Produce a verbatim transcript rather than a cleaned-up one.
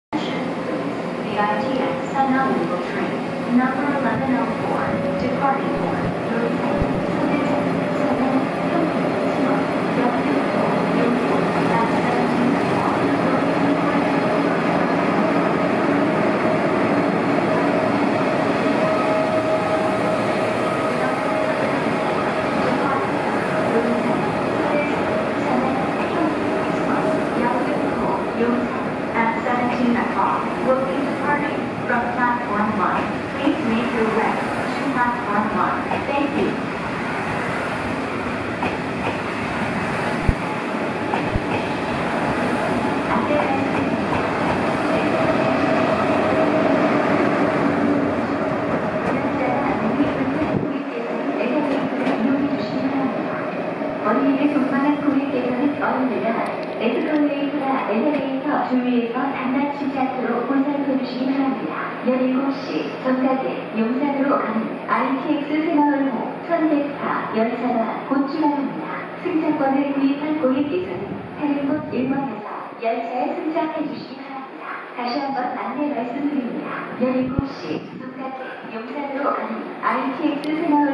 The I T X Sun Ultra train, number eleven oh four, departing for Yonsei, Soneto, Seven, Tokyo, Sumo, Yokosuka, Yonsei, at seventeen o'clock, at seventeen o'clock, will be departing from platform one. Please make your way to platform one. Thank you. 어린이를 동반한 고객께서는 언제나 에스컬레이터나 엘리베이터 주위에서 장난치지 않도록 보살펴주시기 바랍니다. 열일곱 시 정각에 용산으로 가는 아이 티 엑스 새마을호 천백 사 열차가 곧 출발합니다. 승차권을 구입한 고객께서는 다른 곳 일 번에서 열차에 승차해 주시기 바랍니다. 다시 한번 안내 말씀드립니다. 열일곱 시 정각에 용산으로 가는 아이 티 엑스 새마을